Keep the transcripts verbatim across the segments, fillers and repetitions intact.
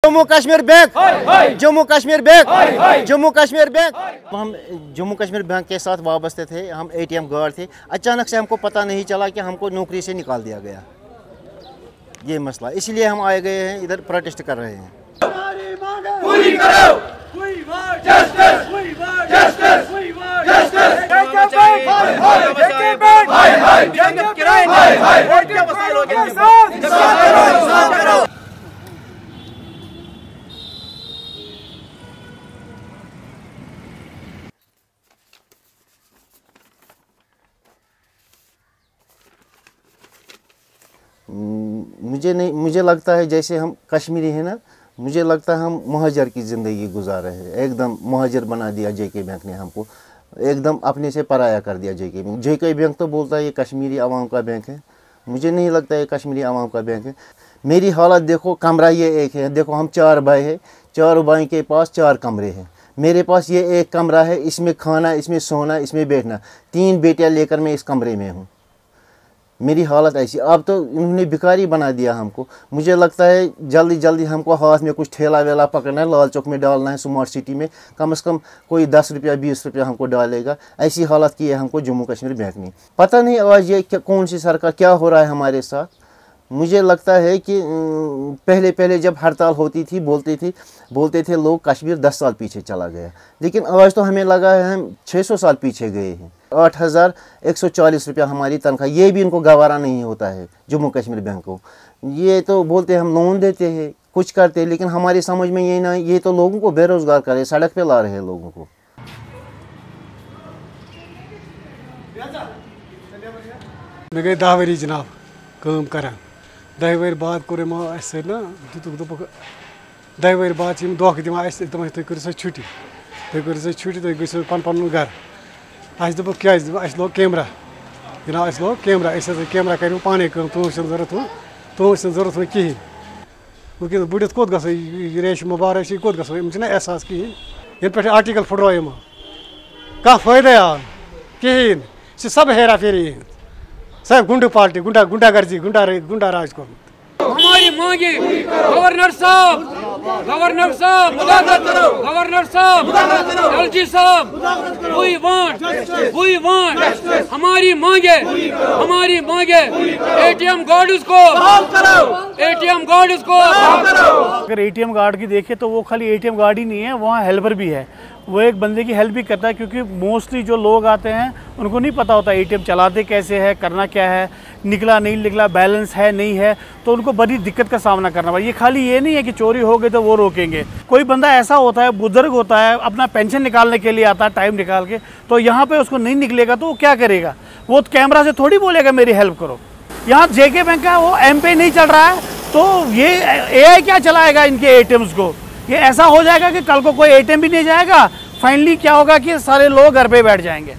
Jammu Kashmir bank, Jammu Kashmir bank, Jammu Kashmir bank. हम Jammu Kashmir bank के साथ वाबस्ते थे, हम एटीएम गार्ड थे। अचानक से हमको पता नहीं चला कि हमको नौकरी से निकाल दिया गया, ये मसला। इसलिए हम आए गए हैं, इधर प्रोटेस्ट कर रहे हैं। पूरी करो, जस्टिस, जस्टिस, जस्टिस। मुझे नहीं मुझे लगता है जैसे हम कश्मीरी हैं ना, मुझे लगता है हम मुहाजिर की ज़िंदगी गुजार रहे हैं। एकदम मुहाजिर बना दिया जेके बैंक ने हमको, एकदम अपने से पराया कर दिया जेके बैंक। जेके बैंक तो बोलता है ये कश्मीरी आवाम का बैंक है, मुझे नहीं लगता ये कश्मीरी आवाम का बैंक है। मेरी हालत देखो, कमरा ये एक है, देखो हम चार भाई हैं, चार भाई के पास चार कमरे हैं। मेरे पास ये एक कमरा है, इसमें खाना, इसमें सोना, इसमें बैठना। तीन बेटियाँ लेकर मैं इस कमरे में हूँ। मेरी हालत ऐसी। अब तो इन्होंने भिखारी बना दिया हमको। मुझे लगता है जल्दी जल्दी हमको हाथ में कुछ ठेला वेला पकड़ना है, लाल चौक में डालना है, स्मार्ट सिटी में कम से कम कोई दस रुपया बीस रुपया हमको डालेगा। ऐसी हालत की है हमको जम्मू कश्मीर बैंक ने। पता नहीं आज ये कौन सी सरकार, क्या हो रहा है हमारे साथ। मुझे लगता है कि पहले पहले जब हड़ताल होती थी बोलते थे बोलते थे लोग कश्मीर दस साल पीछे चला गया, लेकिन आज तो हमें लगा है हम छः सौ साल पीछे गए हैं। आठ हज़ार एक सौ चालीस रुपया हमारी तनख्वाह, ये भी इनको गवारा नहीं होता है जम्मू कश्मीर बैंक को। ये तो बोलते हैं हम लोन देते हैं, कुछ करते हैं, लेकिन हमारी समझ में ये ना, ये तो लोगों को बेरोज़गार कर रहे, सड़क पे ला रहे हैं लोगों को। मैं गए दह वरी जनाब काम करान, दह वरी बाद कोर ना दुक दह वरी बाद दोख दिवान तुम तुम करो छुट्टी, तुम करो छुट्टी, तुम गो पन पन घर। अस दोप क्या लोग कैमरा जनाब, अस लोग कैमरा, कैमरा कर पाने कम, तुम जरूरत वो तुम जरूरत वो कहें। वह बुढ़ित कोत गो रेश मुबारक कोत गो एहसास कहें ये पे आर्टिकल फुटो यमो कह फायदे आव कहें, सब हेरा फेरी सब गुंडा पार्टी, गुंडा गुंडागर्जी, गुंडा गुंडा राज को। हमारी मांगे गवर्नर साहब, गवर्नर साहब, गवर्नर साहब, एलजी साहब, वी वांट, वी वांट, हमारी मांगे, हमारी मांगे, एटीएम गार्ड्स को, एटीएम गार्ड्स को। अगर एटीएम गार्ड की देखें तो वो खाली एटीएम गार्ड ही नहीं है, वहाँ हेल्पर भी है। वो एक बंदे की हेल्प भी करता है, क्योंकि मोस्टली जो लोग आते हैं उनको नहीं पता होता एटीएम चलाते कैसे है, करना क्या है, निकला नहीं निकला, बैलेंस है नहीं है, तो उनको बड़ी दिक्कत का सामना करना पड़ा। ये खाली ये नहीं है कि चोरी हो गई तो वो रोकेंगे। कोई बंदा ऐसा होता है, बुजुर्ग होता है, अपना पेंशन निकालने के लिए आता है टाइम निकाल के, तो यहाँ पे उसको नहीं निकलेगा तो वो क्या करेगा? वो कैमरा से थोड़ी बोलेगा मेरी हेल्प करो। यहाँ जेके बैंक का वो एम पे नहीं चल रहा है, तो ये ए आई क्या चलाएगा इनके एटीएम्स को? ये ऐसा हो जाएगा कि कल को कोई एटीएम भी नहीं जाएगा। फाइनली क्या होगा कि सारे लोग घर पे बैठ जाएंगे।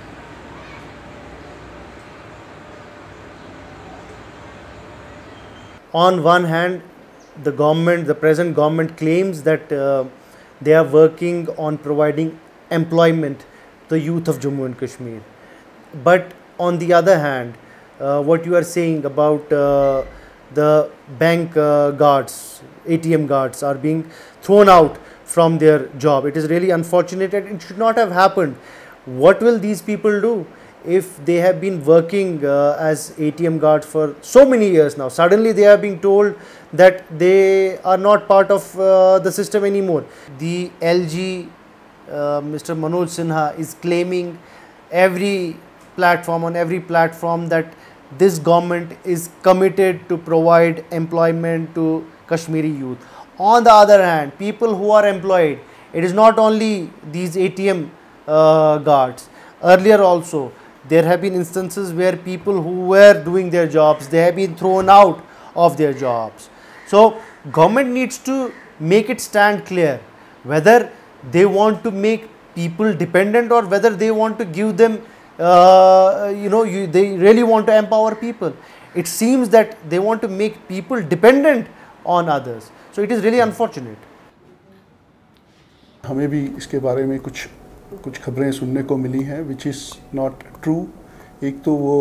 On one hand, the government, the present government claims that uh, they are working on providing employment to the youth of Jammu and Kashmir. But on the other hand, uh, what you are saying about uh, the bank uh, guards, A T M guards are being thrown out from their job. It is really unfortunate and it should not have happened. What will these people do if they have been working uh, as A T M guards for so many years now? Suddenly they are being told that they are not part of uh, the system anymore. The L G, uh, Mister Manoj Sinha, is claiming every platform, on every platform, that this government is committed to provide employment to Kashmiri youth. On the other hand, people who are employed, it is not only these A T M uh, guards. Earlier also, there have been instances where people who were doing their jobs, they have been thrown out of their jobs. So, government needs to make it stand clear whether they want to make people dependent or whether they want to give them, uh, you know, you, they really want to empower people. It seems that they want to make people dependent on others. So it is really unfortunate. हमें भी इसके बारे में कुछ कुछ खबरें सुनने को मिली हैं विच इज़ नॉट ट्रू। एक तो वो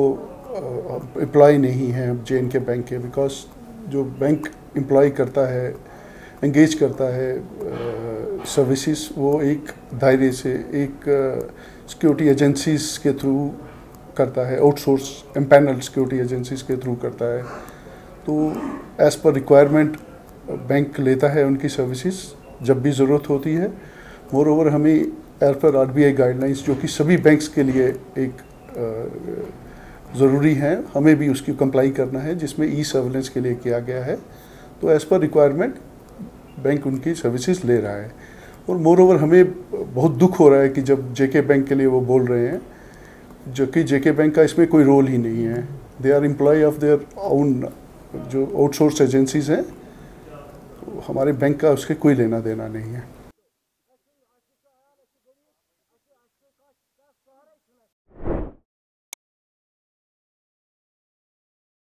एम्प्लॉय नहीं है जे एंड के बैंक के, बिकॉज जो बैंक एम्प्लॉय करता है एंगेज करता है सर्विसेज, वो एक दायरे से एक सिक्योरिटी एजेंसीज के थ्रू करता है, आउटसोर्स एम्पैनल्ड सिक्योरिटी एजेंसीज के थ्रू करता है। तो एज़ पर रिक्वायरमेंट बैंक लेता है उनकी सर्विसेज जब भी ज़रूरत होती है। मोर ओवर हमें as per R B I guidelines, जो कि सभी बैंक्स के लिए एक ज़रूरी है, हमें भी उसकी कंप्लाई करना है, जिसमें ई सर्विलेंस के लिए किया गया है। तो एज़ पर रिक्वायरमेंट बैंक उनकी सर्विसेज ले रहा है। और मोर ओवर हमें बहुत दुख हो रहा है कि जब जेके बैंक के लिए वो बोल रहे हैं, जो कि जेके बैंक का इसमें कोई रोल ही नहीं है। They are employ of their own जो आउटसोर्स एजेंसीज हैं, हमारे बैंक का उसके कोई लेना देना नहीं है।